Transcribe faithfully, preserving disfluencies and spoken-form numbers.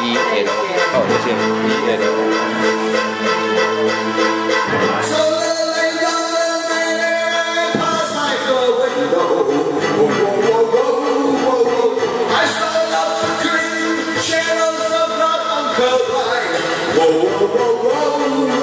E L O 哦，对不起 E L O。So lay down and pass my window. Whoa, whoa, whoa, whoa, whoa. I saw the green channels of not Uncle Line. Whoa, whoa, whoa, whoa.